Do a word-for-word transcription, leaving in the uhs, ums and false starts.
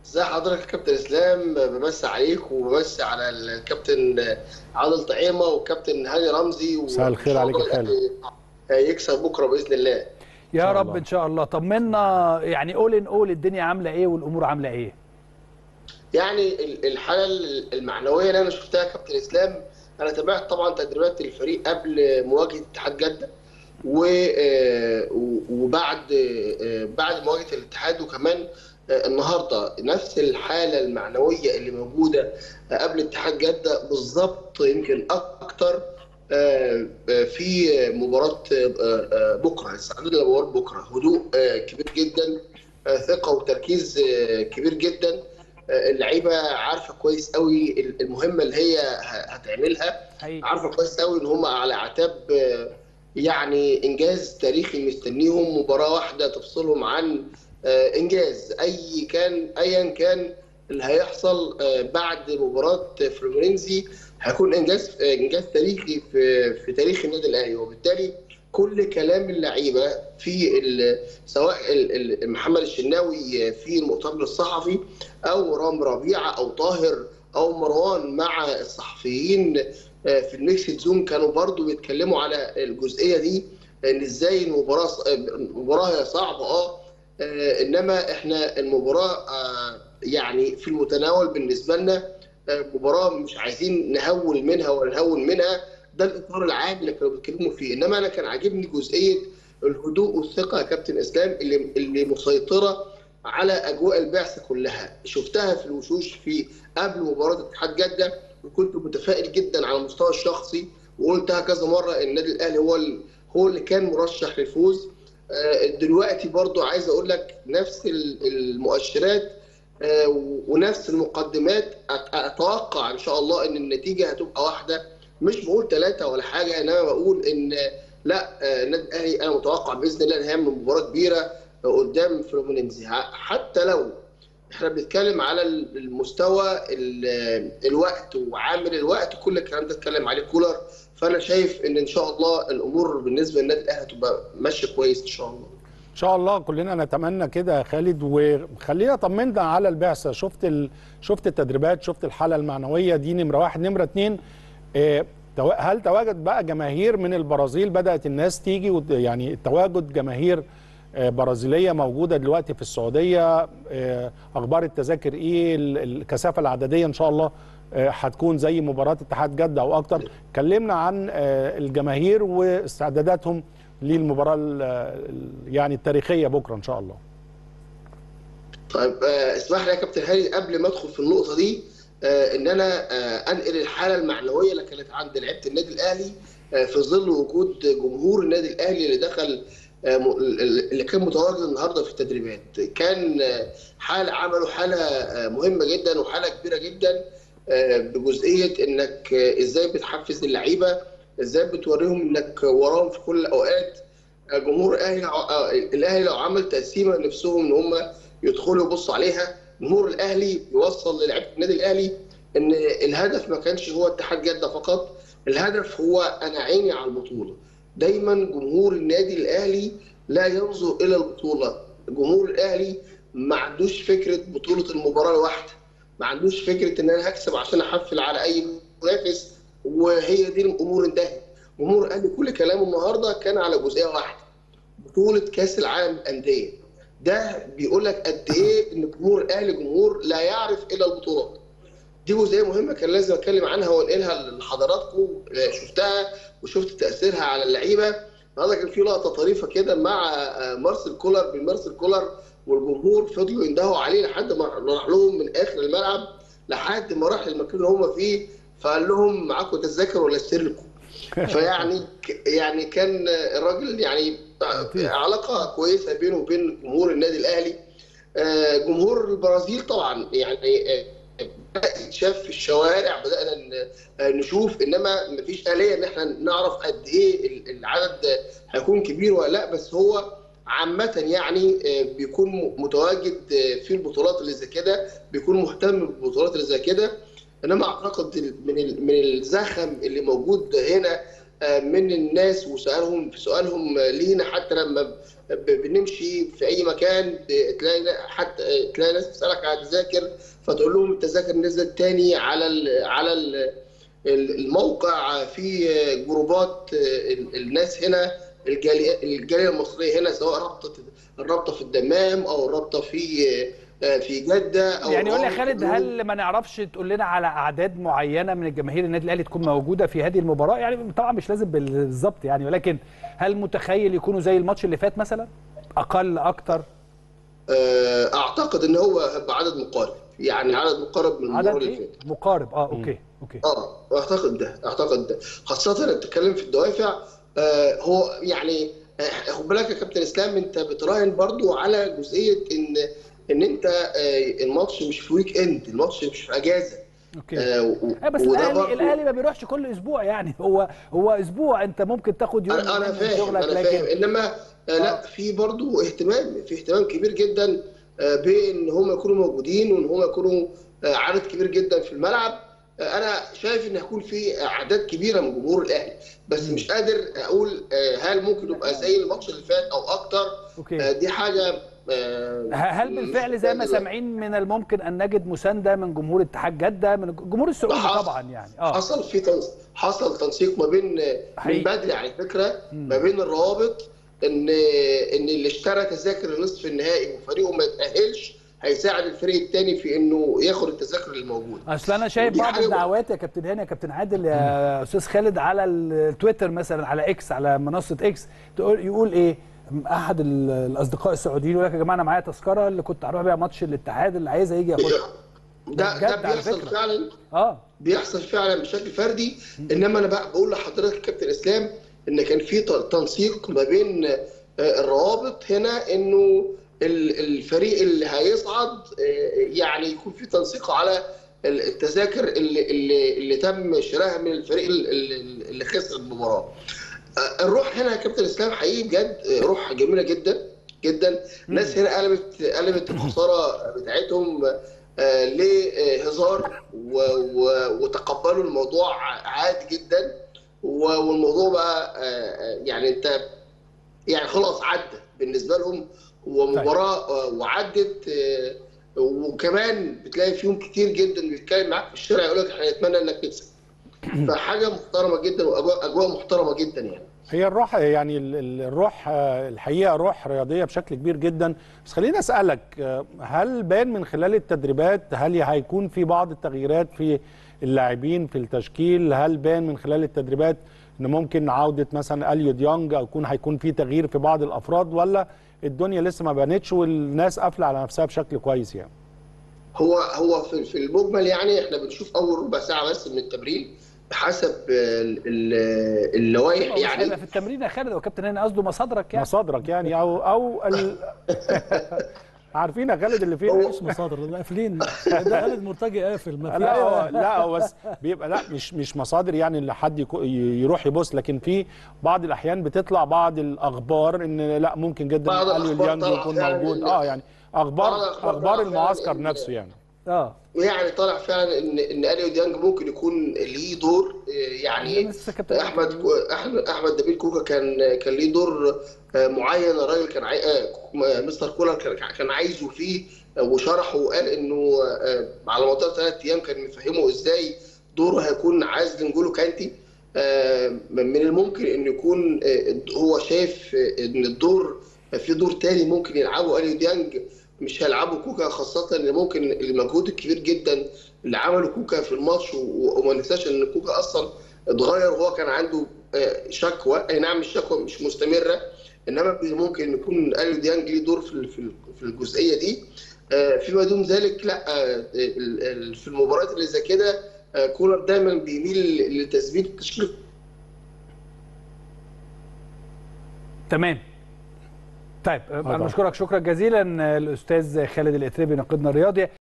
ازي حضرتك يا كابتن اسلام؟ بمسي عليك وبمسي على الكابتن عادل طعيمه والكابتن هاني رمزي، مساء وان الخير شاء عليك الله يا خالد. الاهلي يكسب بكره باذن الله. ان يا شاء رب الله. ان شاء الله. طمنا يعني قول ان قول الدنيا عامله ايه والامور عامله ايه؟ يعني الحاله المعنويه اللي انا شفتها يا كابتن اسلام، انا تابعت طبعا تدريبات الفريق قبل مواجهه اتحاد جده وبعد بعد مواجهه الاتحاد، وكمان النهارده نفس الحاله المعنويه اللي موجوده قبل اتحاد جده بالظبط، يمكن اكتر في مباراه بكره. استعداد لمباراه بكره، هدوء كبير جدا، ثقه وتركيز كبير جدا. اللعيبه عارفه كويس قوي المهمه اللي هي هتعملها، حقيقي. عارفه كويس قوي ان هم على اعتاب يعني انجاز تاريخي مستنيهم، مباراه واحده تفصلهم عن انجاز اي كان ايا كان اللي هيحصل بعد مباراه فلومينينزي. هيكون انجاز انجاز تاريخي في في تاريخ النادي الاهلي، وبالتالي كل كلام اللعيبه في سواء محمد الشناوي في المؤتمر الصحفي او رام ربيعه او طاهر او مروان مع الصحفيين في الميكس زوم، كانوا برضو بيتكلموا على الجزئيه دي، ان ازاي المباراه المباراه هي صعبه اه انما احنا المباراه يعني في المتناول بالنسبه لنا، مباراه مش عايزين نهول منها ولا نهون منها. ده الاطار العام اللي كانوا بيتكلموا فيه، انما انا كان عاجبني جزئيه الهدوء والثقه يا كابتن اسلام اللي اللي مسيطره على اجواء البعثه كلها. شفتها في الوشوش في قبل مباراه اتحاد جده، وكنت متفائل جدا على المستوى الشخصي، وقلتها كذا مره ان النادي الاهلي هو هو اللي كان مرشح للفوز. دلوقتي برضو عايز اقول لك نفس المؤشرات ونفس المقدمات. اتوقع ان شاء الله ان النتيجه هتبقى واحده، مش بقول ثلاثه ولا حاجه، انما بقول ان لا، النادي الاهلي انا متوقع باذن الله ان هيعمل مباراه كبيره قدام فلومينينزي. حتى لو احنا بنتكلم على المستوى الوقت وعامل الوقت، كل الكلام ده اتكلم عليه كولر، فانا شايف ان ان شاء الله الامور بالنسبه للنادي الاهلي هتبقى ماشيه كويس ان شاء الله. ان شاء الله كلنا نتمنى كده يا خالد. وخلينا طمنا على البعثه، شفت ال... شفت التدريبات، شفت الحاله المعنويه دي، نمره واحد. نمره اتنين، اه... هل تواجد بقى جماهير من البرازيل؟ بدات الناس تيجي و... يعني تواجد جماهير برازيليه موجوده دلوقتي في السعوديه. اخبار التذاكر ايه؟ الكثافه العدديه ان شاء الله هتكون زي مباراه اتحاد جده او اكتر؟ كلمنا عن الجماهير واستعداداتهم للمباراه يعني التاريخيه بكره ان شاء الله. طيب اسمح لي يا كابتن هاني قبل ما ادخل في النقطه دي ان انا انقل الحاله المعنويه اللي كانت عند لعيبه النادي الاهلي في ظل وجود جمهور النادي الاهلي اللي دخل، اللي كان متواجد النهارده في التدريبات. كان حاله عملوا حاله مهمه جدا وحاله كبيره جدا بجزئيه انك ازاي بتحفز اللعيبه، ازاي بتوريهم انك وراهم في كل الاوقات. جمهور الاهلي الاهلي لو عمل تقسيمه لنفسهم ان هم يدخلوا يبصوا عليها، جمهور الاهلي يوصل للعيبه النادي الاهلي ان الهدف ما كانش هو اتحاد جده فقط، الهدف هو انا عيني على البطوله. دايما جمهور النادي الاهلي لا ينظر الى البطوله، جمهور الاهلي ما عندوش فكره بطوله المباراه الواحده، ما عندوش فكره ان انا هكسب عشان احفل على اي منافس وهي دي الامور انتهت. جمهور الاهلي كل كلامه النهارده كان على جزئيه واحده، بطوله كاس العالم للانديه. ده بيقول لك قد ايه ان جمهور الاهلي جمهور لا يعرف الا البطولات. دي جزئيه مهمه كان لازم اتكلم عنها وانقلها لحضراتكم. شفتها وشفت تاثيرها على اللعيبه. النهارده كان في لقطه طريفه كده مع مارسيل كولر، بين مارسيل كولر والجمهور، فضلوا يندهوا عليه لحد ما راح لهم من اخر الملعب، لحد ما راح للمكان اللي هم فيه فقال لهم معاكم تذاكر ولا اشتركوا. فيعني يعني كان الراجل يعني علاقه كويسه بينه وبين جمهور النادي الاهلي. جمهور البرازيل طبعا يعني بدأ يتشاف في الشوارع، بدأنا نشوف، انما مفيش آلية ان احنا نعرف قد ايه العدد هيكون كبير ولا لا، بس هو عامة يعني بيكون متواجد في البطولات اللي زي كده، بيكون مهتم بالبطولات اللي زي كده. انما اعتقد من من الزخم اللي موجود هنا من الناس وسؤالهم في سؤالهم لينا، حتى لما بنمشي في اي مكان تلاقي حتى تلاقي ناس بتسالك على تذاكر، فتقول لهم التذاكر نزلت تاني على ال على ال الموقع، في جروبات الناس هنا، الجاليه الجاليه المصريه هنا، سواء رابطه الرابطه في الدمام او الرابطه في في جده او يعني يقول لي خالد، هل ما نعرفش تقول لنا على اعداد معينه من الجماهير النادي الاهلي تكون موجوده في هذه المباراه؟ يعني طبعا مش لازم بالظبط يعني، ولكن هل متخيل يكونوا زي الماتش اللي فات مثلا؟ اقل اكتر؟ اعتقد ان هو هيبقى عدد مقارب، يعني عدد مقارب من المباراه اللي فاتت. مقارب اه اوكي اوكي اه اعتقد ده اعتقد ده خاصه انك بتتكلم في الدوافع. آه هو يعني خد بالك يا كابتن اسلام، انت بتراهن برضو على جزئيه ان ان انت آه الماتش مش في ويك اند، الماتش مش في اجازه. اوكي آه بس الاهلي الاهلي ما بيروحش كل اسبوع يعني، هو هو اسبوع انت ممكن تاخد يوم انا, أنا فاهم شغلك، انا لكن فاهم انما آه لا، في برضو اهتمام في اهتمام كبير جدا آه بان هم يكونوا موجودين، وان هم يكونوا آه عدد كبير جدا في الملعب. انا شايف ان هيكون في اعداد كبيره من جمهور الاهلي، بس مش قادر اقول هل ممكن يبقى زي الماتش اللي فات او اكتر. أوكي. دي حاجه. هل بالفعل زي ما سامعين من الممكن ان نجد مسانده من جمهور اتحاد جده، من الجمهور السعودي طبعا يعني؟ اه حصل في تنسيق حصل تنسيق ما بين من بدري على فكره ما بين الروابط، ان ان اللي اشترى تذاكر نصف النهائي وفريقه ما يتاهلش هيساعد الفريق الثاني في انه ياخد التذاكر الموجوده. اصل انا شايف بعض الدعوات يا كابتن هاني، يا كابتن عادل، يا استاذ خالد، على التويتر مثلا، على اكس، على منصه اكس، تقول يقول ايه احد الاصدقاء السعوديين يقول لك يا جماعه انا معايا تذكره اللي كنت هروح بيها ماتش الاتحاد، اللي عايزها يجي ياخدها. ده ده بيحصل فعلا. اه بيحصل فعلا بشكل فردي. انما انا بقى بقول لحضرتك يا كابتن اسلام ان كان في تنسيق ما بين الروابط هنا، انه الفريق اللي هيصعد يعني يكون في تنسيق على التذاكر اللي اللي, اللي تم شرائها من الفريق اللي, اللي خسر المباراه. الروح هنا يا كابتن اسلام حقيقي بجد روح جميله جدا جدا. الناس هنا قلبت قلبت الخساره بتاعتهم لهزار، وتقبلوا الموضوع عادي جدا، والموضوع بقى يعني انت يعني خلاص عدى بالنسبه لهم، ومباراه وعدت. وكمان بتلاقي فيهم كتير جدا بيتكلم معاك في الشارع يقول لك احنا نتمنى انك تكسب. فحاجه محترمه جدا، واجواء اجواء محترمه جدا يعني. هي الروح يعني الروح الحقيقه روح رياضيه بشكل كبير جدا. بس خليني اسالك، هل بان من خلال التدريبات هل هيكون في بعض التغييرات في اللاعبين في التشكيل؟ هل بان من خلال التدريبات ان ممكن عوده مثلا اليو ديانج، او يكون هيكون في تغيير في بعض الافراد، ولا الدنيا لسه ما بانتش والناس قافله على نفسها بشكل كويس يعني؟ هو هو في في المجمل يعني احنا بنشوف اول ربع ساعه بس من التمرين بحسب اللوائح يعني. في التمرين يا خالد هو كابتن هاني قصده مصادرك يعني؟ مصادرك يعني او او ال... عارفين يا خالد اللي فين مش مصادر قافلين. ده خالد مرتجي قافل ما في. لا هو لا هو بس بيبقى لا مش مش مصادر يعني اللي حد يروح يبص، لكن في بعض الاحيان بتطلع بعض الاخبار ان لا ممكن جدا اليو ديانج يكون موجود. اه يعني اخبار اخبار المعسكر نفسه يعني. اه يعني طالع فعلا ان ان اليو ديانج ممكن يكون ليه دور يعني. احمد احمد احمد نبيل كوكا كان كان ليه دور معين، الراجل كان عاي... مستر كولر كان عايزه فيه، وشرحه وقال انه على مدار ثلاث ايام كان مفهمه ازاي دوره هيكون عايز نقوله كانتي. من الممكن انه يكون هو شايف ان الدور في دور تاني ممكن يلعبه اليو ديانج، مش هيلعبوا كوكا، خاصه ان ممكن المجهود الكبير جدا اللي عمله كوكا في الماتش. وما ننساش ان كوكا اصلا اتغير وهو كان عنده شكوى، اي نعم الشكوى مش مستمره، انما ممكن يكون اليو ديانج ليه دور في في الجزئيه دي. فيما دون ذلك لا، في المباريات اللي زي كده كولر دايما بيميل لتثبيت التشكيل. تمام. طيب انا بشكرك شكرا جزيلا الاستاذ خالد الاتربي ناقدنا الرياضي.